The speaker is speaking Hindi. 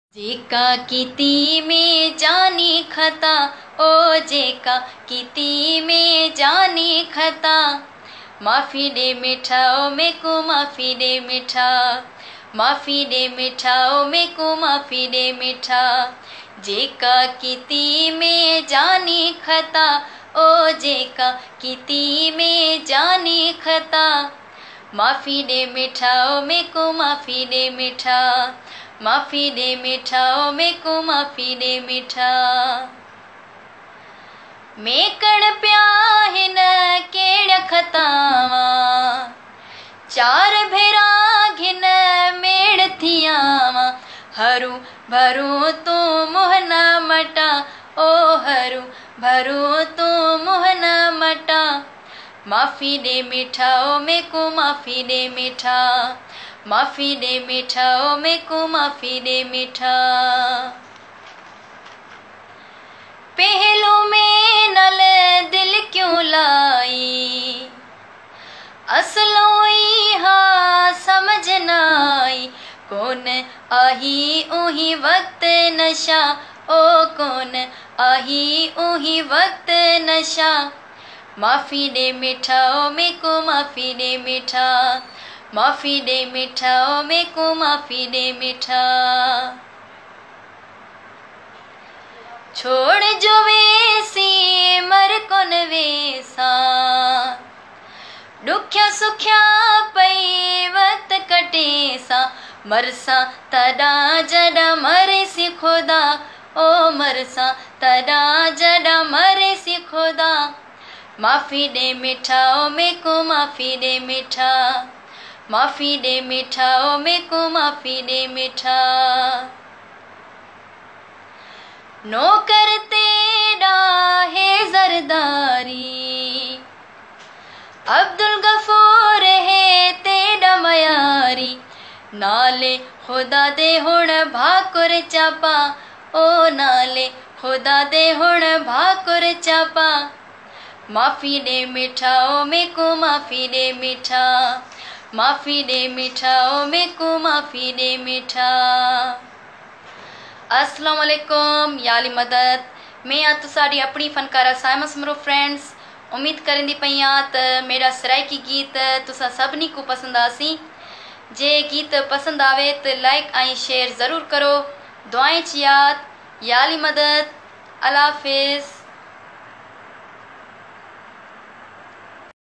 जेका कीती में जानी खता, ओ जेका कीती में जानी खता। माफी दे मिठा, ओ मेरे को माफी दे मिठा। माफी दे मिठा, ओ मेरे को माफी दे मिठा। जेका कीती में जानी खता, ओ जेका कीती में जानी खता। माफी दे मिठा, ओ मेरे को माफी दे मिठा। माफी दे मिठा, ओ मेरे को माफी दे मिठा। मैं कण प्या हिन केड़ खतावा, चार भेरा घिन मेड़ थियावा। हरू भरू तू मुँह न मटा, ओ हरू भरू तू मुँह न मटा। माफी दे मिठा, ओ मेरे को माफी दे मिठा। माफी दे मिठा, ओ मेरे को माफी दे मिठा। पहलू में नल दिल क्यों लाई, असलोई हा समझ नाई। कौन आही ऊही वक्त नशा, ओ कौन आही ऊही वक्त नशा। माफी दे मिठा, ओ मेरे को माफी दे मिठा। माफी दे मिठा, ओ मेरे को माफी दे मिठा। छोड़ जो वेसी मर कोन वेसा, दुख्या सुख्या पई वक्त कटेसा। मरसा तदा जदा मरे सी खुदा, ओ मरसा तदा जदा मरे सी खुदा। माफी दे मिठा, ओ मेरे को माफी दे मिठा। माफी दे मिठा, ओ मेरे को माफी दे मिठा। नौकर तेरा है जरदारी, अब्दुल गफूर है तेरा मयारी। नाले खुदा दे हुण भाकुर चापा, ओ नाले खुदा दे हुण भाकुर चापा। माफी दे मिठा, ओ मेरे को माफी दे मिठा। माफी दे मिठा, ओ मेरे को माफी दे मिठा। अस्सलाम वालेकुम, याली मदद। मैं आ तुसाडी अपनी फनकारा साइमा समरो फ्रेंड्स। उम्मीद करेंदी पईयां त मेरा सराइकी गीत तुसा सबनी को पसंद आसी। जे गीत पसंद आवे तो लाइक आई शेयर ज़रूर करो। दुआएं च याद, याली मदद। अल्लाह हाफिज़।